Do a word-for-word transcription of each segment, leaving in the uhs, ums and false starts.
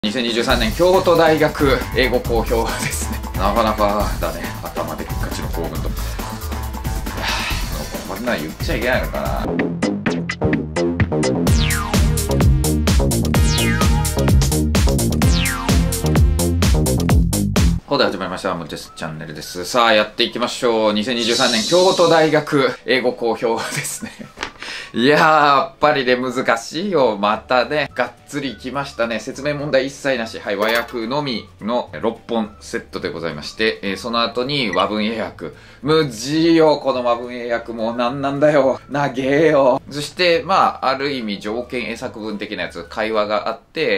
にせんにじゅうさんねん京都大学英語講評ですね。なかなかだね。頭でっかちの興奮と。こんなん言っちゃいけないのかな。ほで始まりました。ムチェスチャンネルです。さあ、やっていきましょう。にせんにじゅうさんねん京都大学英語講評ですね。いやー、やっぱりね、難しいよ。またね、がっつり来ましたね。説明問題一切なし。はい、和訳のみのろっぽんセットでございまして、えー、その後に和文英訳。むじいよ、この和文英訳もうなんなんだよ。長えよ。そして、まあ、ある意味条件英作文的なやつ。会話があって、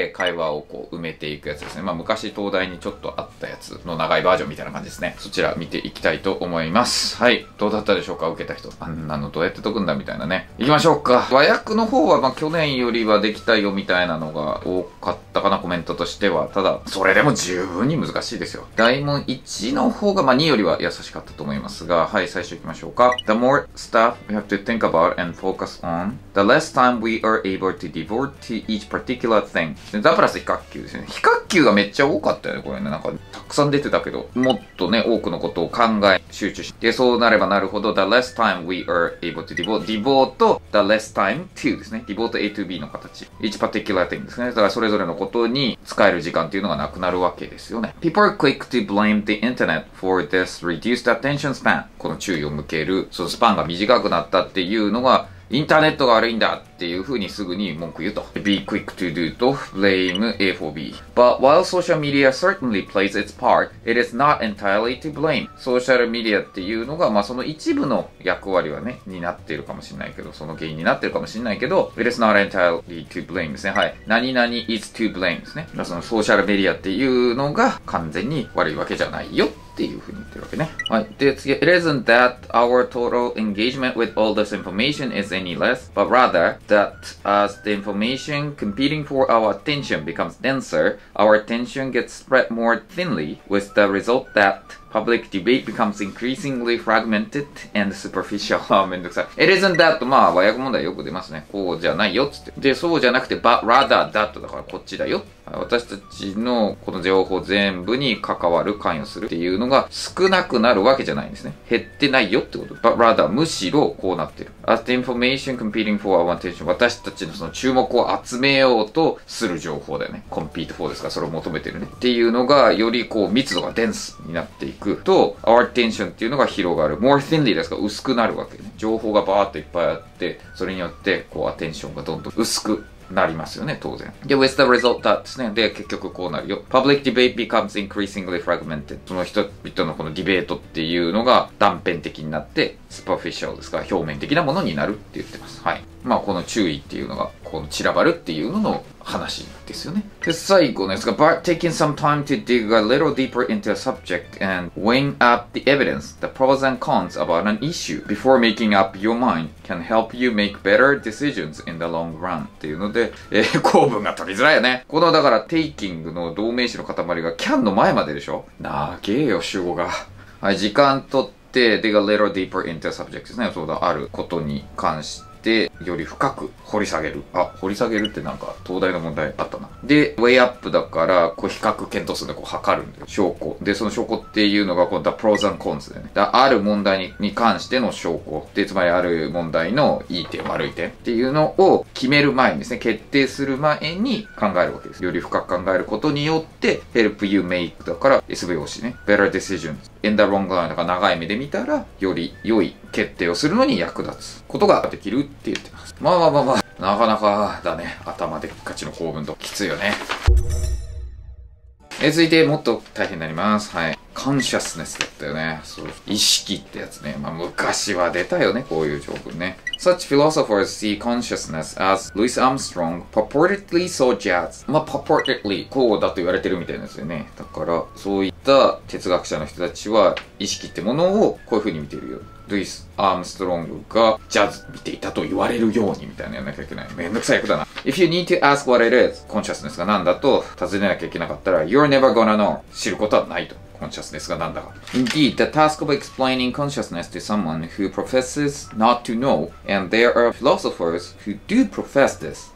会話をこう埋めていくやつですね。まあ、昔東大にちょっとあったやつの長いバージョンみたいな感じですね。そちら見ていきたいと思います。はい。どうだったでしょうか、受けた人。あんなのどうやって解くんだみたいなね。行きましょうか。和訳の方は、まあ、去年よりはできたよみたいなのが多かったかな、コメントとしては。ただ、それでも十分に難しいですよ。大問いちの方が、まあ、によりは優しかったと思いますが、はい、最初行きましょうか。The more stuff we have to think about and focus on, the less time we are able to devote to each particular thing. だプラス非活球ですね。非活球がめっちゃ多かったよね、これね。なんか、たくさん出てたけど、もっとね、多くのことを考え、集中して、そうなればなるほど、the less time we are able to devote, devote, the less time to ですね。devote A to B の形。each particular thing ですね。だからそれぞれのことに使える時間っていうのがなくなるわけですよね。People are quick to blame the internet for this reduced attention span. この注意を向ける、そのスパンが短くなったっていうのが、インターネットが悪いんだっていう風にすぐに文句言うと。be quick to do と blame A for B. But while social media certainly plays its part, it is not entirely to blame. ソーシャルメディアっていうのが、まあその一部の役割はね、になっているかもしれないけど、その原因になっているかもしれないけど、it is not entirely to blame ですね。はい。何々 is to blame ですね。そのソーシャルメディアっていうのが完全に悪いわけじゃないよ。っていう風に言ってるわけね。はい。で、次、It isn't that our total engagement with all this information is any less, but rather that as the information competing for our attention becomes denser, our attention gets spread more thinly, with the result that public debate becomes increasingly fragmented and superficial. あ、めんどくさい。It isn't that まあ、和訳問題よく出ますね。こうじゃないよっつって。で、そうじゃなくて、but rather that だからこっちだよ。私たちのこの情報全部に関わる、関与するっていうのが少なくなるわけじゃないんですね。減ってないよってこと。but rather むしろこうなってる。As the information competing for our attention 私たちのその注目を集めようとする情報だよね。compete for ですから、それを求めてるね。っていうのがよりこう密度がデンスになっていくと、our attention っていうのが広がる。more thinly ですから薄くなるわけね。情報がバーっといっぱいあって、それによってこうアテンションがどんどん薄くなりますよね、当然。で、with the result that ですね。で、結局こうなるよ。public debate becomes increasingly fragmented. その人々のこのディベートっていうのが断片的になって、superficial ですから表面的なものになるって言ってます。はい。まあ、この注意っていうのが、この散らばるっていうのの話ですよね。で、最後のやつが、but taking some time to dig a little deeper into a subject and weighing up the evidence, the pros and cons about an issue before making up your mind can help you make better decisions in the long run っていうので、えー、構文が取りづらいよね。この、だから、taking の動名詞の塊が can の前まででしょ。なげえよ、主語が。はい、時間とって、dig a little deeper into a subject ですね。そうだ、あることに関して、で、より深く掘り下げる。あ、掘り下げるってなんか、東大の問題あったな。で、ウェイアップだから、こう、比較検討するんで、こう、測るんだよ。証拠。で、その証拠っていうのが、この、the pros and cons だよね。だある問題にに関しての証拠。で、つまりある問題のいい点、悪い点っていうのを決める前にですね、決定する前に考えるわけです。より深く考えることによって、help you make だから、エスブイオーシー ね。better decisions in the long run だから長い目で見たら、より良い決定をするのに役立つことができるって言ってます。まあまあまあまあ、なかなかだね。頭でっかちの構文ときついよね。え、続いてもっと大変になります。はい。consciousness だったよね。そう。意識ってやつね。まあ昔は出たよね。こういう条文ね。Such philosophers see consciousness as Louis Armstrong purportedly saw jazz. まあ purportedly こうだと言われてるみたいなんですよね。だから、そういった哲学者の人たちは意識ってものをこういう風に見てるよ。ルイス・アームストロングがジャズ見ていたと言われるようにみたいなやらなきゃいけない。めんどくさい役だな。If you need to ask what it is, consciousness が何だと尋ねなきゃいけなかったら You're never gonna know. 知ることはないと。consciousness が何だか。Indeed, the task of explaining consciousness to someone who professes not to know, and there are philosophers who do profess this,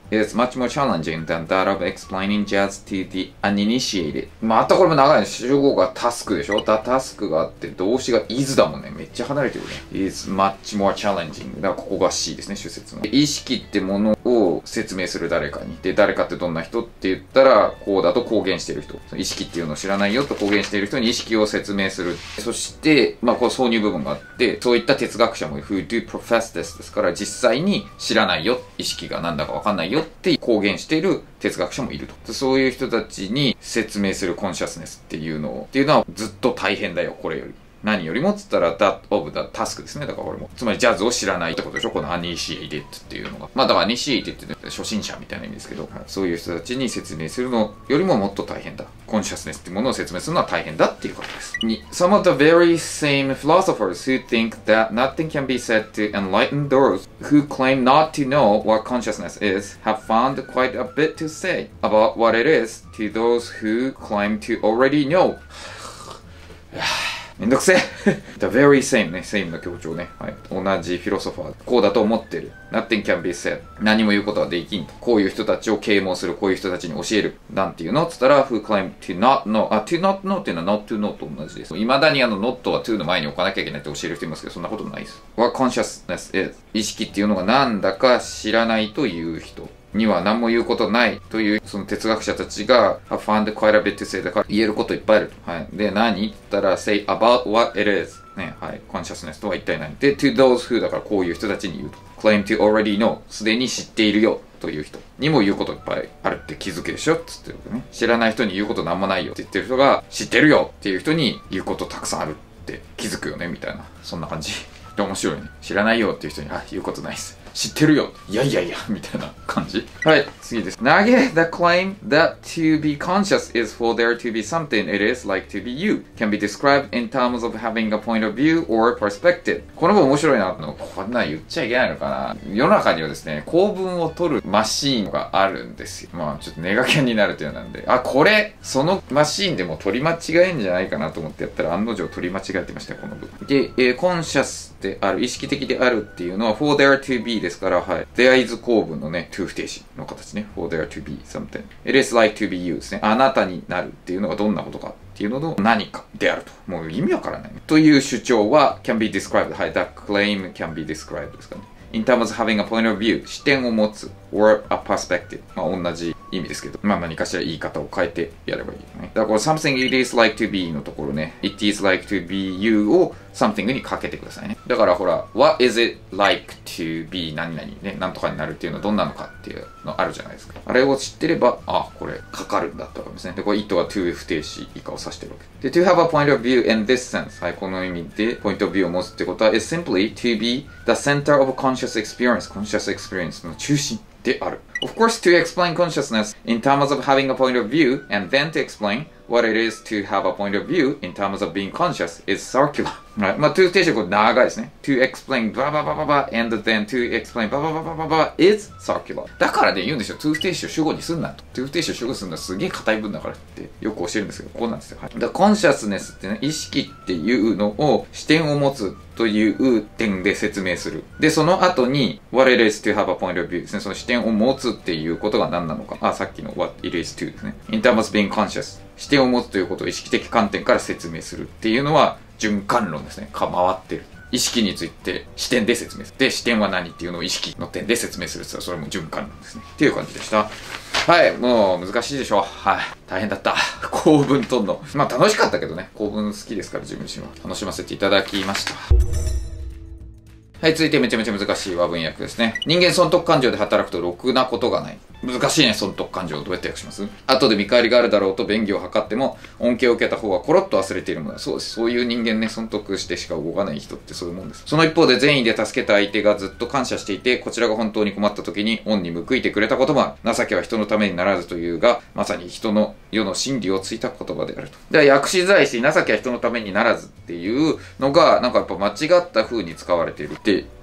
is much more challenging than that of explaining jazz to the uninitiated.またこれも長いね。主語がタスクでしょ。だタスクがあって動詞が is だもんね。めっちゃ離れてるね。is much more challenging. だからここが C ですね、主説の。意識ってものを説明する誰かに。で、誰かってどんな人って言ったら、こうだと公言している人。意識っていうのを知らないよと公言している人に意識を説明する。そして、まあ、こう挿入部分があって、そういった哲学者も who do profess this ですから、実際に知らないよ。意識が何だかわかんないよって公言している哲学者もいると。そういう人たちに説明するコンシャスネスっていうのを、っていうのはずっと大変だよ、これより。何よりもっつったら that of the task ですね。だからこれも。つまりジャズを知らないってことでしょ。この uninitiated っていうのが。まあだから uninitiated って初心者みたいな意味ですけど、はい、そういう人たちに説明するのよりももっと大変だ。コンシャスネスっていうものを説明するのは大変だっていうことです。に、some of the very same philosophers who think that nothing can be said to enlighten those who claim not to know what consciousness is have found quite a bit to say about what it is to those who claim to already know. めんどくせえThe very same ね、same の強調ね。はい。同じフィロソファー。こうだと思ってる。Nothing can be said. 何も言うことはできんと。こういう人たちを啓蒙する。こういう人たちに教える。なんていうのつったら、who claim to not know. あ、to not know っていうのは not to know と同じです。未だにあの not は to の前に置かなきゃいけないって教える人いますけど、そんなことないです。What consciousness is. 意識っていうのがなんだか知らないという人。には何も言うことないというその哲学者たちが have found quite a bit to say だから言えることいっぱいあると。はい。で、何って言ったら say about what it is ね。はい。consciousness とは一体何で、to those who だからこういう人たちに言うと。claim to already know すでに知っているよという人にも言うこといっぱいあるって気づけでしょっつってるね。知らない人に言うことなんもないよって言ってる人が知ってるよっていう人に言うことたくさんあるって気づくよねみたいな。そんな感じ。で、面白いね。知らないよっていう人に、あ、言うことないです。知ってるよ。いやいやいや、みたいな感じ。はい、次です。投げ the claim that to be conscious is for there to be something it is like to be you can be described in terms of having a point of view or perspective. この文面白いな。こんなん言っちゃいけないのかな。世の中にはですね、構文を取るマシーンがあるんですよ。まあ、ちょっとネガキャンになるというのなんで、あ、これ、そのマシーンでも取り間違えんじゃないかなと思ってやったら案の定取り間違えてましたよ、この部分。で、えー、コンシャスである、意識的であるっていうのは for there to be ですから、はい。there is 構文のね、to 不定詞の形ね。for there to be something. It is like to be you ですね。あなたになるっていうのがどんなことかっていうのの何かであると。もう意味わからないね。という主張は can be described. はい。that claim can be described ですかね。in terms of having a point of view 視点を持つ or a perspective まあ同じ意味ですけどまあ何かしら言い方を変えてやればいいよね。だからこの something it is like to be のところね it is like to be you を something にかけてくださいね。だからほら what is it like to be 何々ねなんとかになるっていうのはどんなのかっていうのあるじゃないですか。あれを知ってればあこれかかるんだってわかりますね。でこれ it は to 不定詞以下を指してるわけで to have a point of view in this sense はいこの意味で point of view を持つってことは is simply to be the center of conscious experience conscious experience の中心である。Of course, to explain consciousness in terms of having a point of view, and then to explain what it is to have a point of view in terms of being conscious is circular. はい。まあ、to 定詞は長いですね。to explain blah blah blah blah blah and then to explain blah blah blah blah blah is circular. だからね、言うんですよ。to 不定詞を主語にすんなと。to 不定詞を主語にすんのはすげえ硬い文だからってよく教えるんですけど、こうなんですよ。はい。だから consciousness ってね、意識っていうのを視点を持つという点で説明する。で、その後に what it is to have a point of view ですね。その視点を持つっていうことが何なのか。あ、さっきの what it is to ですね。in terms of being conscious 視点を持つということを意識的観点から説明するっていうのは循環論ですね。か回ってる。意識について視点で説明する。で、視点は何っていうのを意識の点で説明するって言ったらそれも循環論ですね。っていう感じでした。はい、もう難しいでしょう。はい。大変だった。構文とんの。まあ楽しかったけどね。構文好きですから自分自身は。楽しませていただきました。はい、続いてめちゃめちゃ難しい和文訳ですね。人間損得感情で働くとろくなことがない。難しいね、損得感情。どうやって訳します？後で見返りがあるだろうと便宜を図っても、恩恵を受けた方はコロッと忘れているものだ。そうです。そういう人間ね、損得してしか動かない人ってそういうもんです。その一方で善意で助けた相手がずっと感謝していて、こちらが本当に困った時に恩に報いてくれたこともある。情けは人のためにならずというが、まさに人の世の真理をついた言葉であると。では、訳しづらいし、情けは人のためにならずっていうのが、なんかやっぱ間違った風に使われているって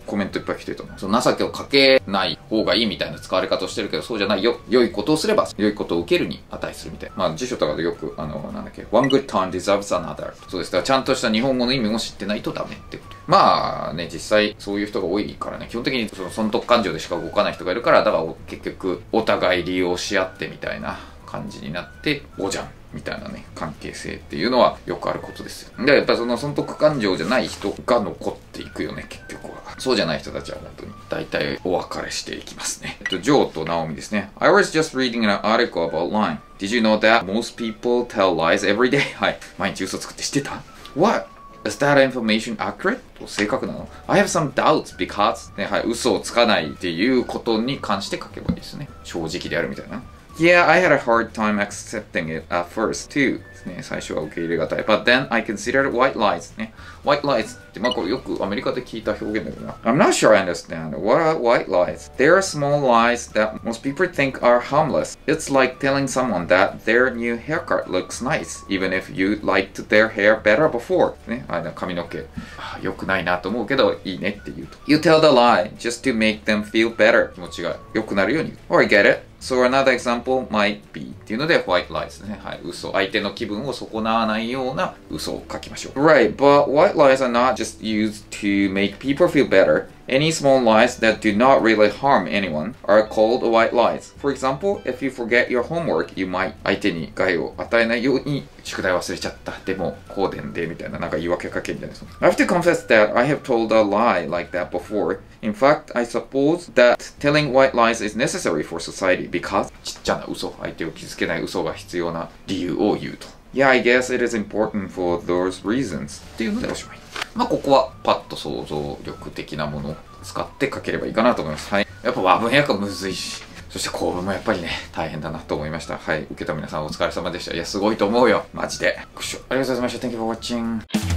コメントいっぱい来てると思う。その情けをかけない方がいいみたいな使われ方をしてるけど、そうじゃないよ。良いことをすれば、良いことを受けるに値するみたいな。まあ辞書とかでよく、あの、なんだっけ、one good turn deserves another。そうです。だからちゃんとした日本語の意味も知ってないとダメってこと。まあね、実際そういう人が多いからね、基本的にその損得感情でしか動かない人がいるから、だから結局お互い利用し合ってみたいな感じになって、おじゃんみたいなね、関係性っていうのはよくあることですよ。で、やっぱその損得感情じゃない人が残っていくよね、結局は。そうじゃない人たちは本当に大体お別れしていきますね。えっと、ジョーとナオミですね。I was just reading an article about lying. Did you know that most people tell lies every day? はい。毎日嘘つくって知ってた？ What?Is that information accurate? 正確なの？ I have some doubts because ね、はい、嘘をつかないっていうことに関して書けばいいですね。正直であるみたいな。Yeah, I had a hard time accepting it at first too. ですね、最初は受け入れがたい。But then I considered white lies ね。White lies って、まあこれよくアメリカで聞いた表現だけどな。I'm not sure I understand. What are white lies? They are small lies that most people think are harmless. It's like telling someone that their new haircut looks nice, even if you liked their hair better before. ね、あの髪の毛。良くないなと思うけど、いいねって言うと。You tell the lie just to make them feel better. 気持ちが良くなるように言う。Or I get it.So another example might be っていうので white lies ですね。はい。嘘。相手の気分を損なわないような嘘を書きましょう。Right, but white lies are not just used to make people feel better. Any small lies that do not really harm anyone are called white lies. For example, if you forget your homework, you might 相手に害を与えないように宿題忘れちゃった。でも、こうでんで、みたいな、なんか言い訳かけみたいな。I have to confess that I have told a lie like that before. In fact, I suppose that telling white lies is necessary for society because ちっちゃな嘘、相手を傷つけない嘘が必要な理由を言うと。Yeah, I guess it is important for those reasons. っていうのでおしまい。まあ、ここはパッと想像力的なものを使って書ければいいかなと思います。はい。やっぱ和文訳はむずいし、そして構文もやっぱりね、大変だなと思いました。はい。受けた皆さんお疲れ様でした。いや、すごいと思うよ。マジで。ありがとうございました。Thank you for watching.